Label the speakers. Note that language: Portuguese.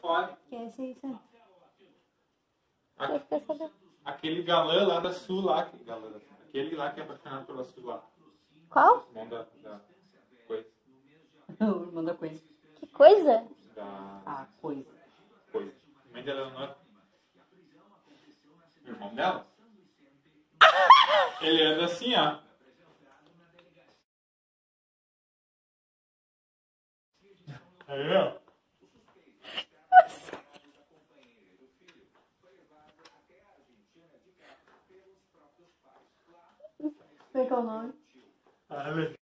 Speaker 1: fora.
Speaker 2: Que é isso?
Speaker 1: Aquele galã lá da Sul lá. Aquele lá que é apaixonado pela Sul lá.
Speaker 2: Qual?
Speaker 1: Irmão da coisa.
Speaker 2: O irmão da coisa.
Speaker 3: Que coisa?
Speaker 2: Ah, coisa.
Speaker 1: Coisa. Mãe dela não é. O irmão dela? Ele anda assim, ó. Aí, ó.
Speaker 2: Como é que é o nome?
Speaker 1: Ah,